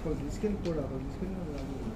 Skin code आता है skin में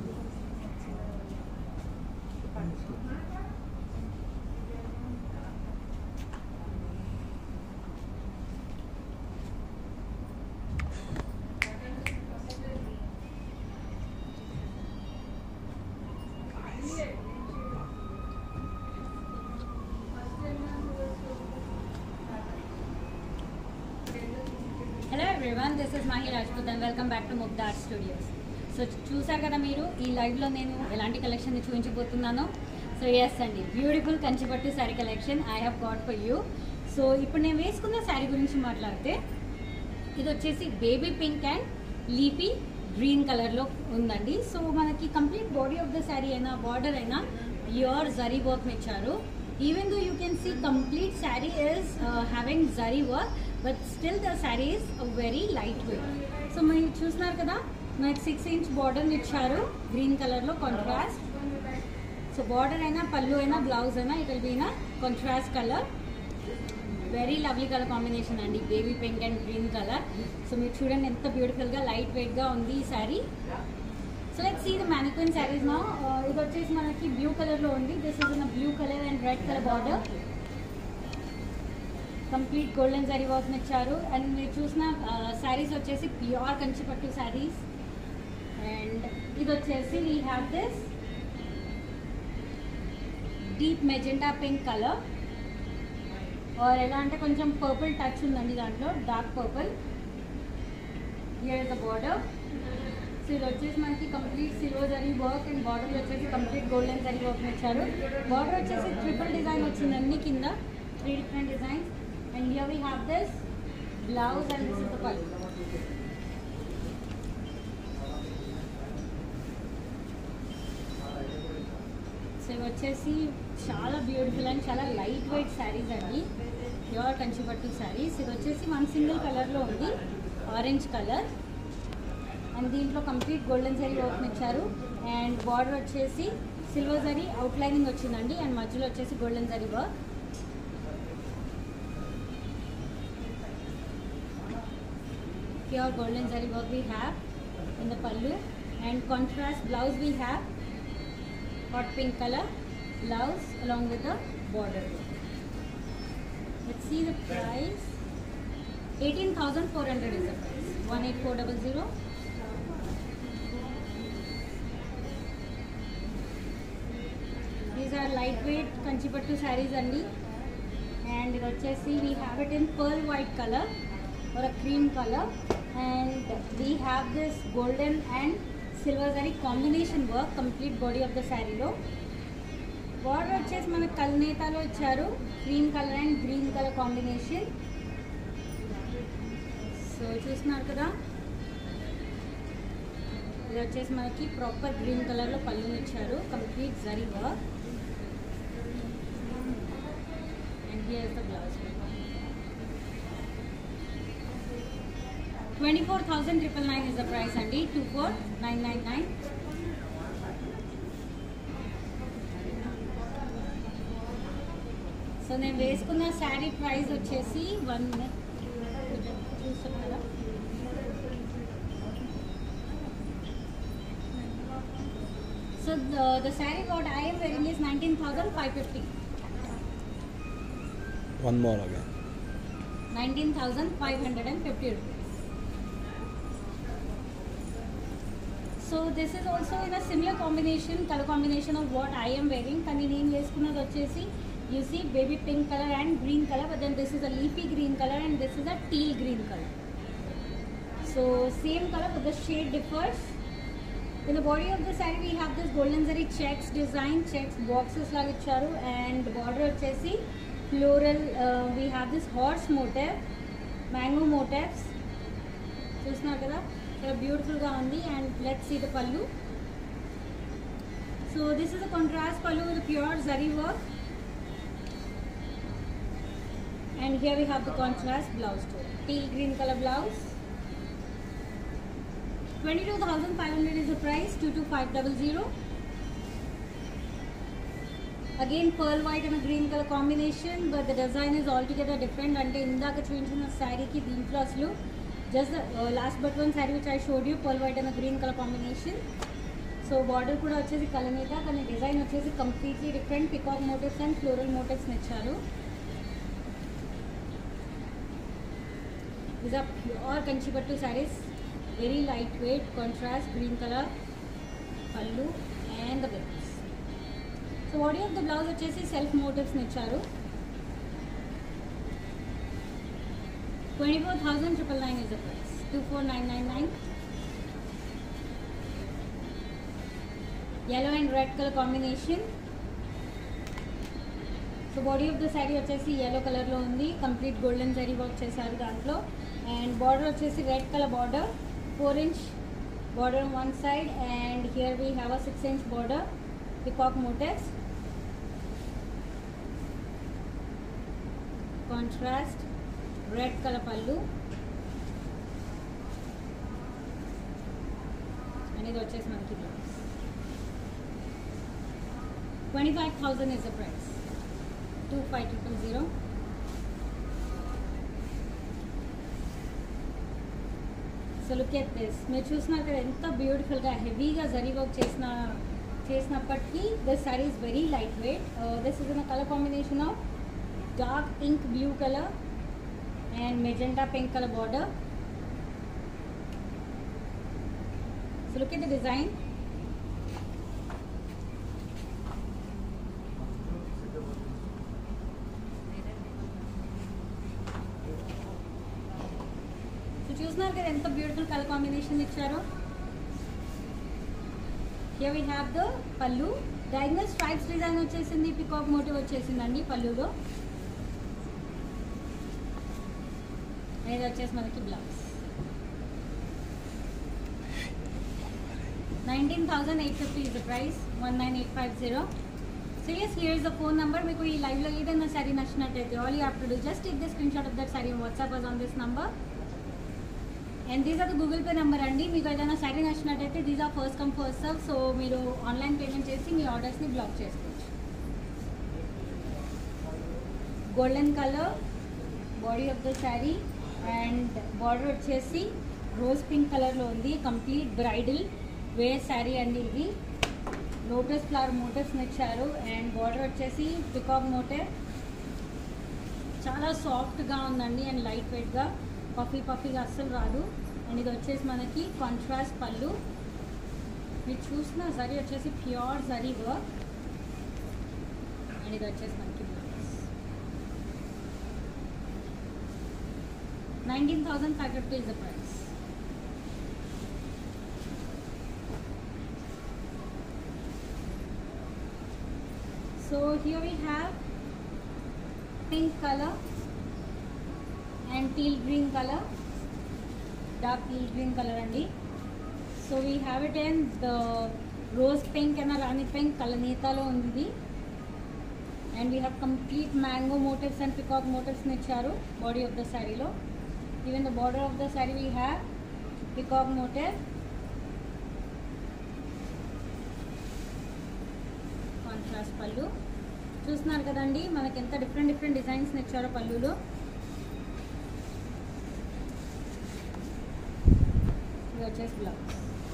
hello everyone, this is Mahi Rajput and welcome back to Mugdha art studios. So చూసారు కదా మీరు ఈ లైవ్లో నేను ఎలాంటి కలెక్షన్ చూపించబోతున్నానో. సో ఎస్ అండి, beautiful Kanchipattu sari collection I have got for you. So ఇప్పుడు నేను వేసుకున్న శారీ గురించి మాట్లాడితే ఇది వచ్చేసి baby pink and leafy green కలర్లో ఉందండి. సో మనకి complete body of the saree అయినా బార్డర్ అయినా ప్యూర్ జరీ వర్క్ ఇచ్చారు. Even though you can see complete saree is having zari work, but still the saree is very lightweight. So మీరు చూస్తున్నారు కదా, నాకు 6 inch బార్డర్ ఇచ్చారు గ్రీన్ కలర్లో కాంట్రాస్ట్. సో బార్డర్ అయినా పళ్ళు అయినా బ్లౌజ్ అయినా it will be in contrast colour. Very lovely colour combination అండి, baby pink and green colour. So మీరు చూడండి ఎంత బ్యూటిఫుల్గా లైట్ వెయిట్గా ఉంది ఈ sari. So let's see the mannequin sarees now. ఇది వచ్చేసి మనకి బ్లూ కలర్లో ఉంది. This is in blue colour and red colour border. Complete golden zari work ఇచ్చారు. అండ్ మీరు చూసిన శారీస్ వచ్చేసి ప్యూర్ కంచిపట్టు శారీస్. అండ్ ఇది వచ్చేసి we have this deep magenta pink colour. और ఎలా అంటే కొంచెం పర్పుల్ టచ్ ఉందండి దాంట్లో, dark purple. Here is the border. So ఇది వచ్చేసి మనకి complete silver zari work and border వచ్చేసి కంప్లీట్ గోల్డెన్ జరీ వర్క్ ఇచ్చారు. బార్డర్ వచ్చేసి ట్రిపుల్ డిజైన్ వచ్చిందండి కింద, 3 different designs. And here we have this blouse and this is the pallu. So ఇవి వచ్చేసి చాలా బ్యూటిఫుల్ అండ్ చాలా లైట్ వెయిట్ శారీస్ అండి, ప్యూర్ కంచిపట్టు శారీస్. ఇది వచ్చేసి వన్ సింగిల్ కలర్లో ఉంది, ఆరెంజ్ కలర్. అండ్ దీంట్లో కంప్లీట్ గోల్డెన్ జరీ వర్క్ ఇచ్చారు. అండ్ బార్డర్ వచ్చేసి సిల్వర్ జరీ అవుట్లైనింగ్ వచ్చిందండి. అండ్ మధ్యలో వచ్చేసి golden zari work. Pure golden zari work we have in the pallu. And contrast blouse we have hot pink color blouse along with the border. Let's see the price. 18,400 is the price. 18400. These are lightweight kanchipattu sarees andi. And it vachesi we have it in pearl white color or a cream color. And we have this golden and silver zari combination work complete body of the శారీలో. Border వచ్చేసి మనకు కల్నేతాలో ఇచ్చారు, cream colour and green colour combination. So చూస్తున్నారు కదా, ఇది వచ్చేసి మనకి ప్రాపర్ గ్రీన్ కలర్లో పళ్ళు ఇచ్చారు, complete zari work. And here is the blouse. 24,999 is the price అండి, 24,999. సో నేను వేసుకున్న శారీ ప్రైస్ వచ్చేసి 1 minute చూస్తాను కదా. So the saree what I am wearing is 19,550. One more again. 19,550 rupees. So this is also in a similar combination, color combination of what I am wearing. కానీ నేను వేసుకున్నది వచ్చేసి you see baby pink color and green color, but then this is a leafy green color and this is a teal green color. So same color but the shade differs. In the body of the saree we have this golden zari checks design, checks boxes లాగా ఇచ్చారు. and border వచ్చేసి floral, we have this horse motif, mango motifs. చూస్తున్నారు కదా, చాలా బ్యూటిఫుల్గా ఉంది. And let's see the pallu. So this is a contrast pallu with pure zari work. And here we have the contrast blouse to teal green colour blouse. 22,500 is the price, 22,500. Again pearl white and a green color combination, but the design is altogether different. అంటే ఇందాక చూపించిన శారీకి దీంట్లో అసలు just last but one saree which I showed you pearl white and green colour combination. So border కూడా వచ్చేసి కలనీత, కానీ డిజైన్ వచ్చేసి completely different. Peacock motifs and floral మోటివ్స్ని ఇచ్చారు. These are pure Kanchipattu sarees, very lightweight, contrast green color pallu and the blouse. So body of the blouse వచ్చేసి self motifs ని ఇచ్చారు. 24,999 is the price. 24,999. Yellow and red color combination. So body of the saree వచ్చేసి yellow కలర్లో ఉంది. Complete golden zari work చేశారు దాంట్లో. And border వచ్చేసి red colour border, 4 inch border on one side, and here we have a 6 inch border, peacock motifs, contrast red color pallu, and ఇది వచ్చేసి మనకి blouse. 25,000 is the price. 25,000. So look at this. మీరు చూసినారు కదా ఎంత బ్యూటిఫుల్గా హెవీగా జరీ వర్క్ చేసినప్పటికీ this saree is very light weight. This is in a colour combination of dark ink blue colour and magenta pink colour border. So look at the design. చూస్తున్నారు కదా ఎంత బ్యూటిఫుల్ కలర్ కాంబినేషన్ ఇచ్చారో. Here we have the pallu. Diagonal stripes design వచ్చేసింది, peacock motif వచ్చేసిందండి పల్లులో. ఇది వచ్చేసి మనకి blouse. 19,850 is the price. 19,850. So yes, here is the phone number. మీకు ఈ లైవ్లో ఏదైనా సారీ నచ్చినట్టయితే all you have to do just take the screenshot of that saree and WhatsApp us on this number. And these are the Google Pay number అండి. మీకు ఏదైనా శారీ నచ్చినట్టయితే these are first come first serve. So మీరు online payment చేసి మీ ఆర్డర్స్ని block చేసుకోవచ్చు. Golden colour body of the saree and border వచ్చేసి రోజ్ పింక్ కలర్లో ఉంది. కంప్లీట్ బ్రైడల్ వేర్ శారీ అండి ఇది. లోటస్ ఫ్లవర్ మోటివ్స్ని ఇచ్చారు అండ్ బార్డర్ వచ్చేసి పికాక్ మోటివ్. చాలా సాఫ్ట్గా ఉందండి అండ్ లైట్ వెయిట్గా, పఫీగా అస్సలు రాదు. అండ్ ఇది వచ్చేసి మనకి కాంట్రాస్ట్ పళ్ళు. మీరు చూసిన జరీ వచ్చేసి ప్యూర్ జరీ వర్క్. అండ్ ఇది వచ్చేసి మనకి blouse. 19,550 is the price. So here we have pink color and teal green color, dark teal green color andi. So we have it in the rose pink and rani pink kalanita lo undi. And we have complete mango motifs and peacock motifs ni icharu body of the saree lo. Even the border of the saree we have peacock motif, contrast pallu. చూస్తున్నారు కదండి మనకి ఎంత different designs ఇచ్చారో పళ్ళులో. ఇది వచ్చేసి blouse.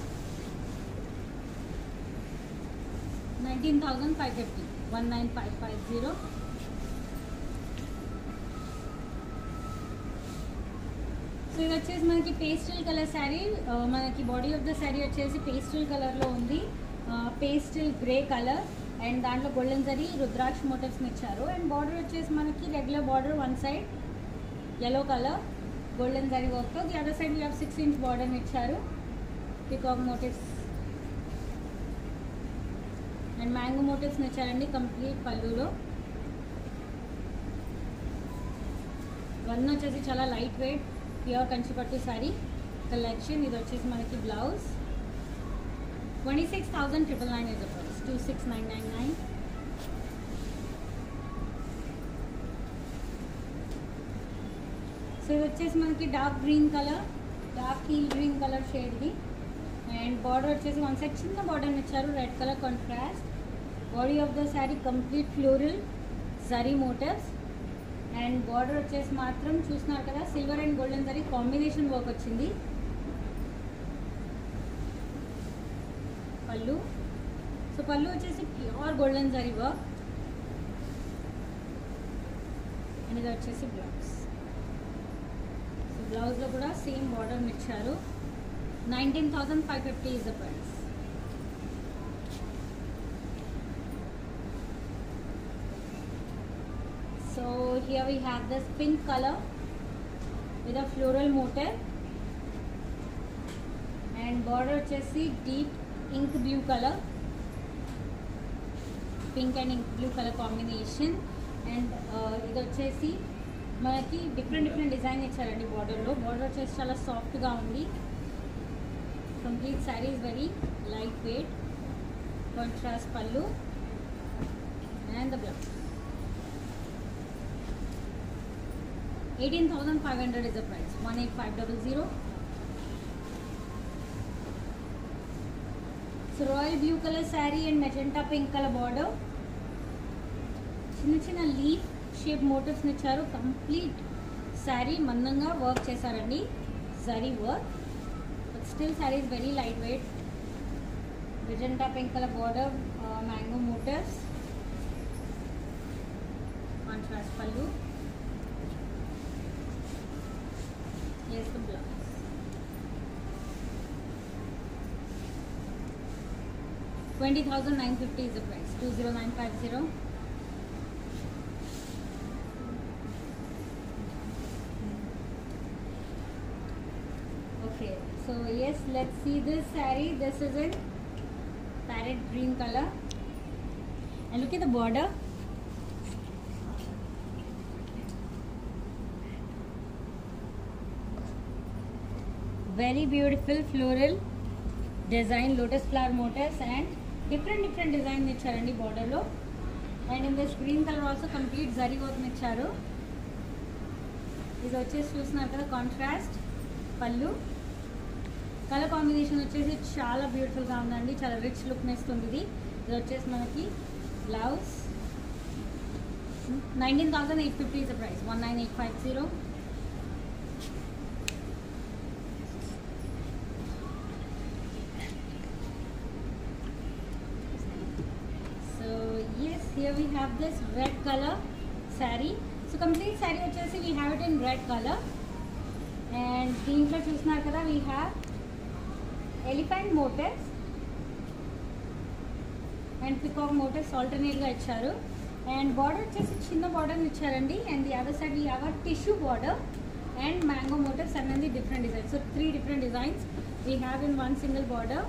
19,550. 19,550. So ఇది వచ్చేసి మనకి పేస్టల్ కలర్ శారీ. మనకి బాడీ ఆఫ్ ద శారీ వచ్చేసి పేస్టల్ కలర్లో ఉంది. పేస్టల్ గ్రే కలర్ అండ్ దాంట్లో గోల్డెన్ జరీ రుద్రాక్ష మోటివ్స్ని ఇచ్చారు. అండ్ బార్డర్ వచ్చేసి మనకి regular border, one side yellow colour golden zari వర్క్తో, the other side we have 6 inch బార్డర్ని ఇచ్చారు. పికాక్ మోటివ్స్ అండ్ మ్యాంగో మోటివ్స్ని ఇచ్చారండి కంప్లీట్ పళ్ళులో. ఇవన్నీ వచ్చేసి చాలా light weight pure Kanchipattu sari collection. ఇది వచ్చేసి మనకి blouse. 26,999 is the price. 26,999. So ఇది వచ్చేసి మనకి dark green colour, dark teal green colour షేడ్ది. అండ్ బార్డర్ వచ్చేసి వన్ సైడ్ చిన్న బార్డర్ ఇచ్చారు, red colour contrast. Body of the saree complete floral zari motifs and border వచ్చేసి మాత్రం చూస్తున్నారు కదా silver and golden zari combination work వచ్చింది. పళ్ళు, సో పళ్ళు వచ్చేసి pure golden zari work. And ఇది వచ్చేసి బ్లౌజ్. సో బ్లౌజ్లో కూడా సేమ్ బార్డర్ ఇచ్చారు. 19,550 is the price. So here we have this pink color with a floral motif and border వచ్చేసి deep ink blue color, pink and ink blue color combination. And ఇది వచ్చేసి మనకి different design ఇచ్చారండి బార్డర్లో. Border వచ్చేసి చాలా సాఫ్ట్గా ఉంది. Complete saree is very lightweight. Contrast pallu and the blouse. 18,500 is the price. 18,500. So royal blue color saree and magenta pink color border. చిన్న లీఫ్ షేప్ మోటివ్స్ ఇచ్చారు. కంప్లీట్ శారీ మందంగా వర్క్ చేశారండి, zari work. But still saree is very light weight. magenta pink color border, mango motifs, contrast pallu. Here's the blouse. $20,950 is the price. 20,950. Okay, so yes, let's see this saree. This is in parrot green color, and look at the border. Very beautiful floral design, lotus flower motifs and different design ఇచ్చారండి border లో. And in this green color also complete zari work ఇచ్చారు. ఇది వచ్చేసి చూస్తున్నారు కదా contrast పళ్ళు. Colour combination వచ్చేసి చాలా బ్యూటిఫుల్గా ఉందండి, చాలా రిచ్ లుక్ ఇస్తుంది. ఇది వచ్చేసి మనకి blouse. 19,850 is the price. 19,850. So yes, here we have this red color saree. So complete saree వచ్చేసి we have it in red color. And దీంట్లో చూస్తున్నారు కదా we have elephant motifs and peacock motifs alternate గా ఇచ్చారు. And border వచ్చేసి చిన్న border ఇచ్చారండి. And the other side we have a tissue border and mango motifs అనేది different designs. So 3 different designs we have in one single border.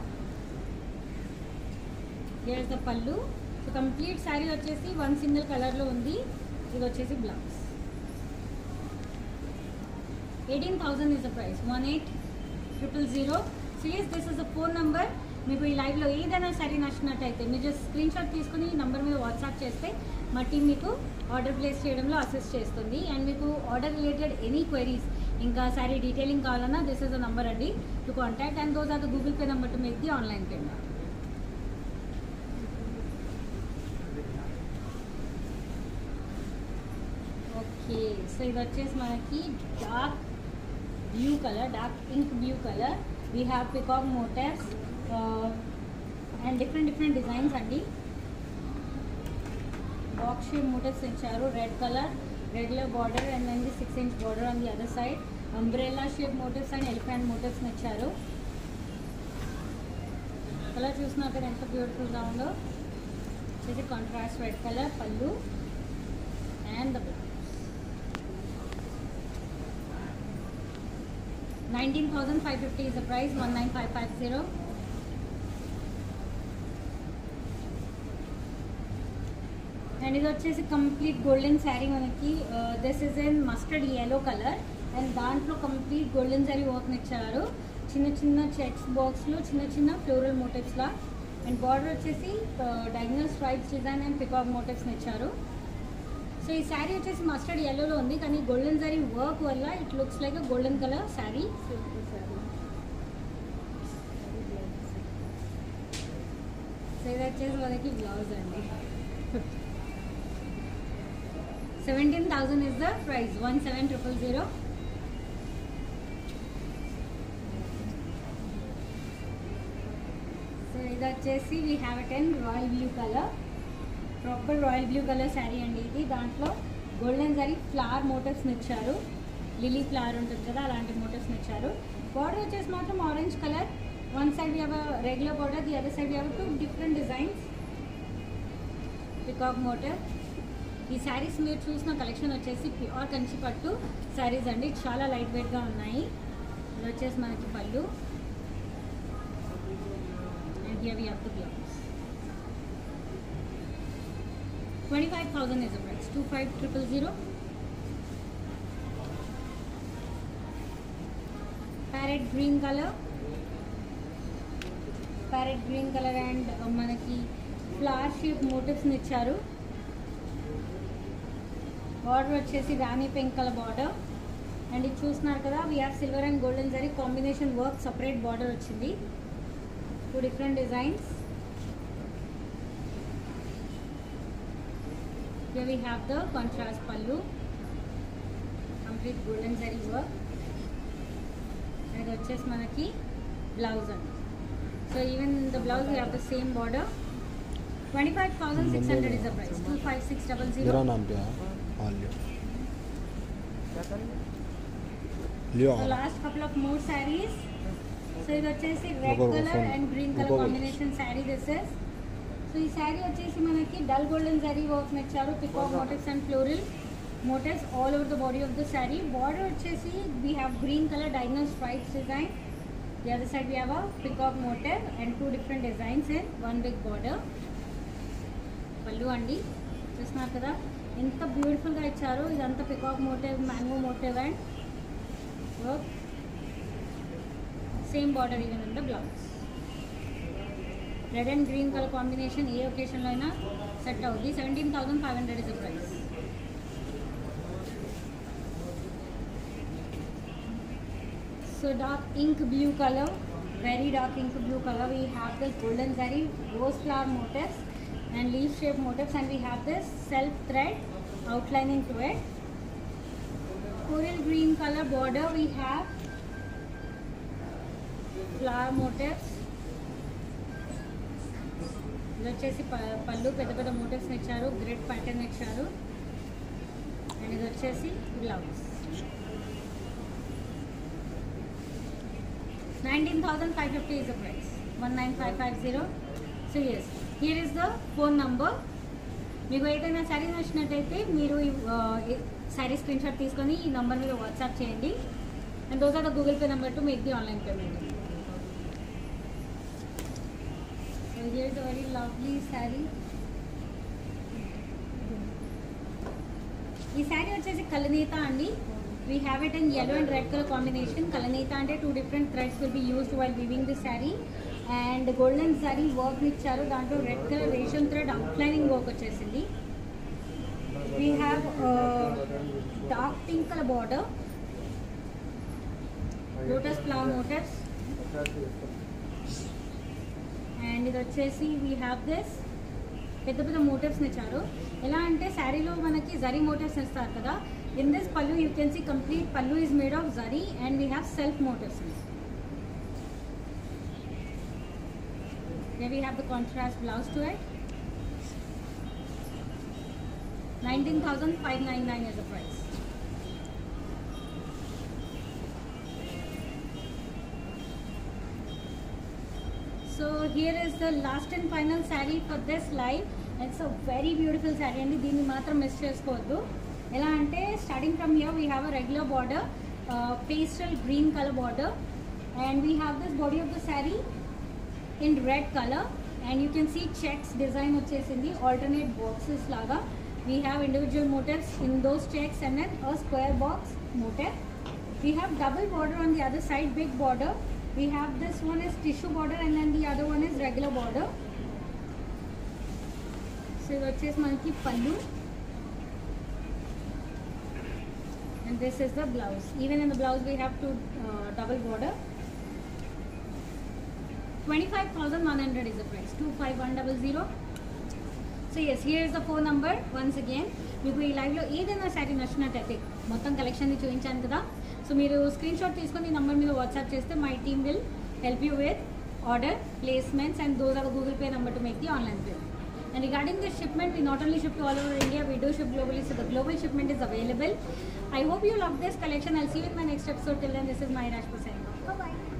Here is the pallu. So complete saree వచ్చేసి one single కలర్లో ఉంది. ఇది వచ్చేసి blouse. 18,000 is the price. 18,000. So yes, this is a phone number. మీకు ఈ లైవ్లో ఏదైనా సరే నచ్చినట్టయితే మీరు జస్ట్ స్క్రీన్ షాట్ తీసుకుని ఈ నెంబర్ మీద వాట్సాప్ చేస్తే మా టీం మీకు ఆర్డర్ ప్లేస్ చేయడంలో అసిస్ట్ చేస్తుంది. అండ్ మీకు ఆర్డర్ రిలేటెడ్ ఎనీ క్వైరీస్ ఇంకా సారీ డీటెయిలింగ్ కావాలన్నా దిస్ ఇస్ ద నంబర్ అండి to contact. And those are the Google Pay number to make the online payment. Okay, so ఇది వచ్చేసి మనకి dark blue colour, dark ink blue colour. We have peacock motifs and different designs అండి. Box shape motifs ఇచ్చారు. Red colour, regular border and then the 6 inch border on the other side. Umbrella shape motifs and elephant motifs ఇచ్చారు. Colour చూసినాక ఎంత బ్యూటిఫుల్గా ఉందో. ఇది contrast red colour pallu and the blouse. 19,550 is the price. 19,550. And ఇది వచ్చేసి complete golden saree మనకి. This is in mustard yellow colour and దాంట్లో కంప్లీట్ గోల్డెన్ శారీ వర్క్ ఇచ్చారు. చిన్న చెక్స్ బాక్స్లో చిన్న ఫ్లోరల్ మోటివ్స్లా. అండ్ బార్డర్ వచ్చేసి diagonal stripes design and peacock motifs ఇచ్చారు. సో ఈ శారీ వచ్చేసి మస్టర్డ్ yellowలో ఉంది, కానీ గోల్డెన్ శారీ వర్క్ వల్ల it looks like a golden colour saree. So ఇది వచ్చేసి మనకి బ్లౌజ్ అండి. 17,000 is the price. 17,000. So ఇది వచ్చేసి we have it in royal blue color. Proper royal blue color saree అండి ఇది. దాంట్లో గోల్డెన్ జరీ ఫ్లవర్ మోటివ్స్ ఇచ్చారు. లిలీ ఫ్లవర్ ఉంటుంది కదా అలాంటి మోటివ్స్ ఇచ్చారు. బార్డర్ వచ్చేసి మాత్రం orange colour. One side we have a regular border, the other side we have two different designs. Peacock motif. ఈ శారీస్ మీరు చూసిన కలెక్షన్ వచ్చేసి ప్యూర్ కంచి పట్టు శారీస్ అండి. చాలా లైట్ వెయిట్గా ఉన్నాయి. ఇది వచ్చేసి మనకి పళ్ళు. And here we have the blouse. 25,000 is the price. 25,000. Parrot green color. Parrot green color and మనకి ఫ్లవర్ షేప్ మోటివ్స్ ఇచ్చారు. బార్డర్ వచ్చేసి rani pink colour border. And ఇది చూస్తున్నారు కదా, we have silver and golden zari combination work. Separate border వచ్చింది. Two different designs. Here we have the contrast pallu, complete golden zari work. And ఇది వచ్చేసి మనకి blouse అండి. So even the blouse we have the same border. 25,600 is the price. 25,600. मेरा नाम क्या है? लियो. So last couple of more sarees. So ఇది వచ్చేసి red colour and green colour combination saree. This is. So ఈ శారీ వచ్చేసి మనకి డల్ గోల్డెన్ జరీ వర్క్ ఇచ్చారు. Peacock motifs and floral motifs all over the body of the saree. Border వచ్చేసి we have green color diagonal stripes design. The other side we have a peacock motif and two different designs in one big border. పళ్ళు అండి చూస్తున్నారు కదా ఎంత బ్యూటిఫుల్గా ఇచ్చారు. ఇదంతా peacock motif, mango motif and work. Same border even in the blouse. Red and green colour combination ఏ ఒకేషన్లో అయినా సెట్ అవుతుంది. 17,500 is the price. So dark ink blue color, very dark ink blue color. We have this golden zari rose flower motifs and leaf shape motifs, and we have this self thread outlining to it. Coral green color border. We have flower motifs. ఇది వచ్చేసి పళ్ళు పెద్ద పెద్ద motifs ఇచ్చారు. Grid pattern ఇచ్చారు. And ఇది వచ్చేసి blouse. 19,550 is the price. 19,550. So yes, here is the phone number. మీకు ఏదైనా శారీ నచ్చినట్టయితే మీరు శారీ స్క్రీన్ షాట్ తీసుకొని ఈ నెంబర్ మీద వాట్సాప్ చేయండి. And those are the Google Pay number to make the online payment. So here is a very lovely saree. ఈ శారీ వచ్చేసి కలనేత అండి. We have it in yellow and red color combination. Kalanita ante two different threads will be used while weaving the saree. And golden zari work icharu. Dantlo red color ration thread outlining work vachesindi. We have dark pink color border. Lotus flower motifs. And ఇది వచ్చేసి we have this పెద్ద పెద్ద motifs ఇచ్చారు. ఎలా అంటే శారీలో మనకి zari motifs ఇస్తారు కదా. In this pallu you can see complete pallu is made of zari and we have self motifs. Here we have the contrast blouse to it. 19,599 is the price. So here is the last and final saree for this live. It's a very beautiful saree and దీన్ని మాత్రం miss చేసుకోవద్దు. ఎలా అంటే starting from here we have a regular border, pastel green colour border, and we have this body of the saree in red colour and you can see checks design వచ్చేసింది. Alternate boxes లాగా we have individual motifs in those checks and then a square box motif. We have double border on the other side, big border. We have this one is tissue border and then the other one is regular border. So ఇది వచ్చేసి మనకి పళ్ళు. And this is the blouse. Even in the blouse we have to double border. 25,100 is the price. 25,100. So yes here is the phone number once again. మీకు ఈ లైవ్లో ఏదైనా శారీ నచ్చినట్టయితే మొత్తం కలెక్షన్ని చూపించాను కదా, సో మీరు స్క్రీన్ షాట్ తీసుకొని ఈ నెంబర్ మీద వాట్సాప్ చేస్తే my team will help you with order, placements, and those are the Google Pay number to make the online payment. And regarding the shipment, we not only ship to all over India, we do ship globally, so the global shipment is available. I hope you love this collection. I'll see you with my next episode. Till then, this is Mahiraj signing off. Bye bye.